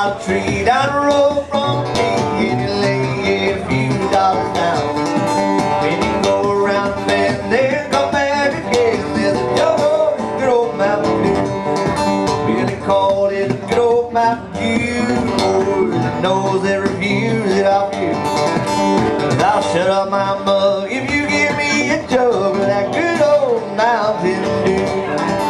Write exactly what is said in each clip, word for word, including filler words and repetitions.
got a tree down the road from me, and you lay a few dollars down. When you go around the bend, then come back again. There's a yo-ho, good old Mountain Dew. Billy called it a good old Mountain Dew. Boys, it knows every view that I view. I'll shut up my mug if you give me a jug of that good old Mountain Dew.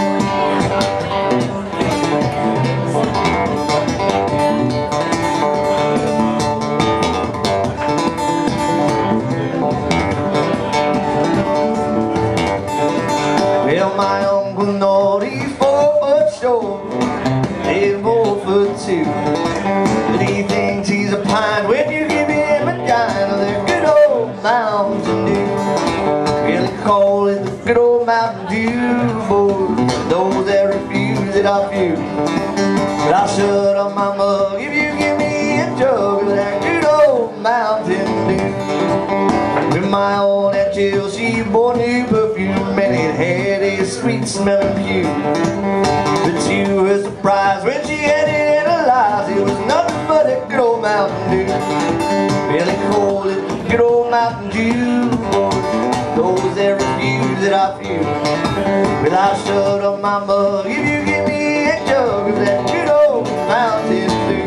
Well, my Uncle Naughty, four foot short, he's four foot two. But he thinks he's a pine when you give him a dime of that good old Mountain Dew. Really call it the good old Mountain Dew, boys. Those that refuse it, I few. But I'll shut up my mug if you give me a jug of that good old Mountain Dew. With my old Aunt Jill, she bought new perfume, and it had a sweet smelling pew. But she was surprised when she had it in her eyes. It was nothing but a good old Mountain Dew. Billy called it the good old Mountain Dew. Those that refuse that I feel. Well, I shut up my mug if you give me a jug of that good old Mountain Dew.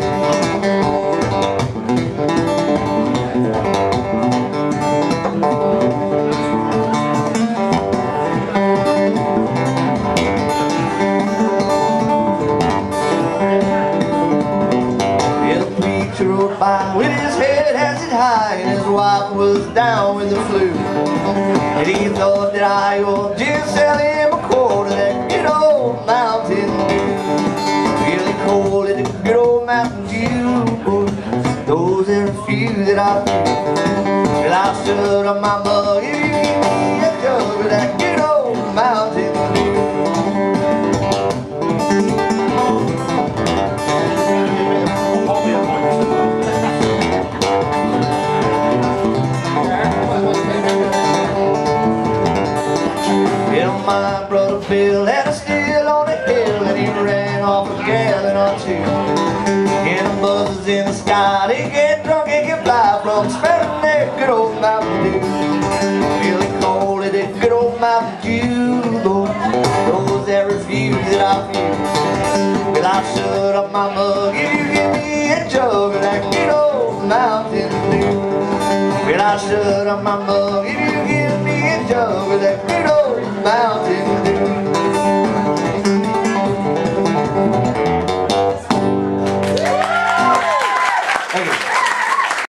Rode by with his head as it high, and his wife was down with the flu. And he thought that I ought just sell him a quart of that good old Mountain Dew. Really cold in the good old Mountain Dew. Those are a few that I feel. Well, I stood on my mug if you give me a jug of that good old Mountain Dew. My brother Bill had a still on the hill, and he ran off a gallon or two. And the buzzes in the sky, they get drunk and get fly from spreading that good old Mountain Dew. Billy called it a good old Mountain Dew. Those that refuse that I feel. Well, I shut up my mug if you give me a jug of that good old Mountain Dew. Well, I shut up my mug if you give me a jug of that good old Mountain Dew.